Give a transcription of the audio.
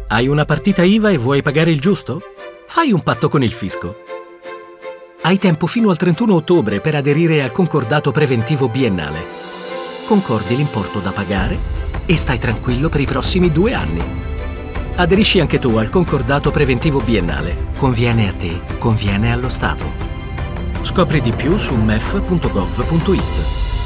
Hai una partita IVA e vuoi pagare il giusto? Fai un patto con il fisco. Hai tempo fino al 31 ottobre per aderire al concordato preventivo biennale. Concordi l'importo da pagare e stai tranquillo per i prossimi 2 anni. Aderisci anche tu al concordato preventivo biennale. Conviene a te, conviene allo Stato. Scopri di più su mef.gov.it.